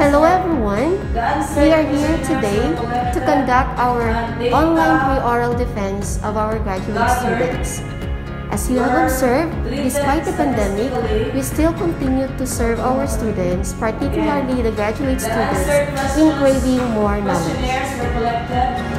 Hello everyone! We are here today to conduct our online pre-oral defense of our graduate students. As you have observed, despite the pandemic, we still continue to serve our students, particularly the graduate students, in craving more knowledge.